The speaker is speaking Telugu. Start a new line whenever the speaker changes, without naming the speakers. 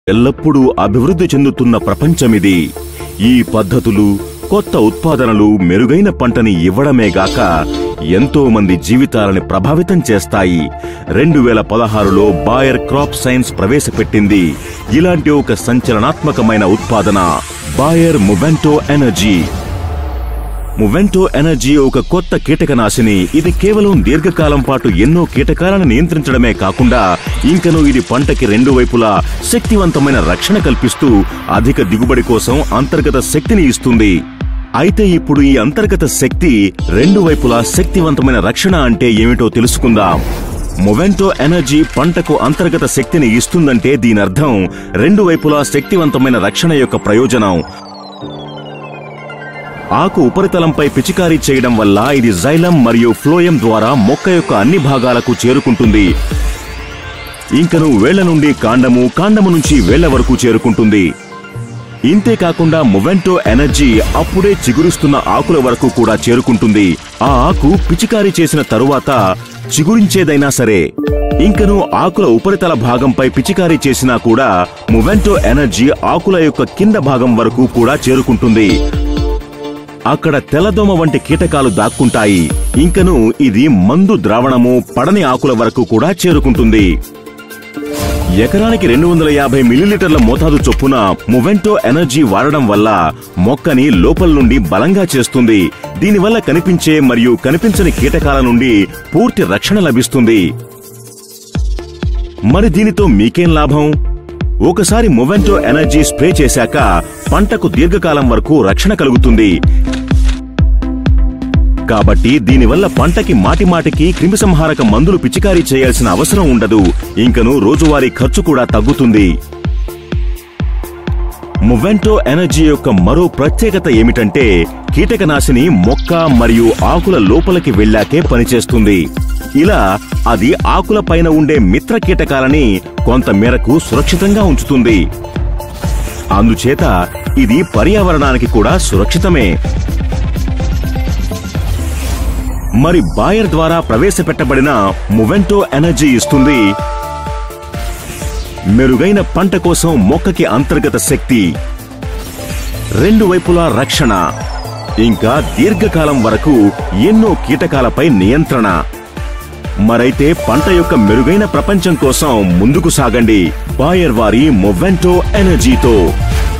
ఎల్లప్పుడూ అభివృద్ధి చెందుతున్న ప్రపంచమిది. ఈ పద్ధతులు, కొత్త ఉత్పాదనలు మెరుగైన పంటని ఇవ్వడమేగాక ఎంతో మంది జీవితాలని ప్రభావితం చేస్తాయి. 2016లో బాయర్ క్రాప్ సైన్స్ ప్రవేశపెట్టింది ఇలాంటి ఒక సంచలనాత్మకమైన ఉత్పాదన, బాయర్ మొవెంటో ఎనర్జీ. మొవెంటో ఎనర్జీ ఒక కొత్త కీటకనాశిని. ఇది కేవలం దీర్ఘకాలం పాటు ఎన్నో కీటకాలను నియంత్రించడమే కాకుండా ఇంకనూ ఇది పంటకి రెండు వైపులా శక్తివంతమైన రక్షణ కల్పిస్తూ అధిక దిగుబడి కోసం అంతర్గత శక్తిని ఇస్తుంది. అయితే ఇప్పుడు ఈ అంతర్గత శక్తి, రెండు వైపులా శక్తివంతమైన రక్షణ అంటే ఏమిటో తెలుసుకుందాం. మొవెంటో ఎనర్జీ పంటకు అంతర్గత శక్తిని ఇస్తుందంటే దీనర్థం రెండు వైపులా శక్తివంతమైన రక్షణ యొక్క ప్రయోజనం. ఆకు ఉపరితలంపై పిచికారీ చేయడం వల్ల ఇది జైలం మరియు ఫ్లోయం ద్వారా మొక్క యొక్క అన్ని భాగాలకు చేరుకుంటుంది. ఇంకను వేళ్ల నుండి కాండము, కాండము నుంచి వేళ్ల వరకు చేరుకుంటుంది. ఇంతేకాకుండా మొవెంటో ఎనర్జీ అప్పుడే చిగురుస్తున్న ఆకుల వరకు కూడా చేరుకుంటుంది. ఆ ఆకు పిచికారీ చేసిన తరువాత చిగురించేదైనా సరే, ఇంకను ఆకుల ఉపరితల భాగంపై పిచికారీ చేసినా కూడా మొవెంటో ఎనర్జీ ఆకుల యొక్క కింద భాగం వరకు కూడా చేరుకుంటుంది. అక్కడ తెల్లదోమ వంటి కీటకాలు దాక్కుంటాయి. ఇంకను ఇది మందు ద్రావణము పడని ఆకుల వరకు కూడా చేరుకుంటుంది. ఎకరానికి 250 మిల్లీలీటర్ల మోతాదు చొప్పున మొవెంటో ఎనర్జీ వాడడం వల్ల మొక్కని లోపల నుండి బలంగా చేస్తుంది. దీనివల్ల కనిపించే మరియు కనిపించని కీటకాల నుండి పూర్తి రక్షణ లభిస్తుంది. మరి దీనితో మీకేం లాభం? ఒకసారి మొవెంటో ఎనర్జీ స్ప్రే చేశాక పంటకు దీర్ఘకాలం వరకు రక్షణ కలుగుతుంది. కాబట్టి దీనివల్ల పంటకి మాటిమాటికి క్రిమిసంహారక మందులు పిచికారీ చేయాల్సిన అవసరం ఉండదు. ఇంకను రోజువారీ ఖర్చు కూడా తగ్గుతుంది. మొవెంటో ఎనర్జీ యొక్క మరో ప్రత్యేకత ఏమిటంటే కీటకనాశిని మొక్క మరియు ఆకుల లోపలికి వెళ్లాకే పనిచేస్తుంది. ఇలా అది ఆకుల పైన ఉండే మిత్ర కీటకాలని కొంత మేరకు సురక్షితంగా ఉంచుతుంది. అందుచేత ఇది పర్యావరణానికి కూడా సురక్షితమే. మరి బాయర్ ద్వారా ప్రవేశపెట్టబడిన మొవెంటో ఎనర్జీ ఇస్తుంది మెరుగైన పంట కోసం మొక్కకి అంతర్గత శక్తి, రెండు వైపులా రక్షణ, ఇంకా దీర్ఘకాలం వరకు ఎన్నో కీటకాలపై నియంత్రణ. మరైతే పంట యొక్క మెరుగైన ప్రపంచం కోసం ముందుకు సాగండి బాయర్ వారి మొవెంటో ఎనర్జీతో.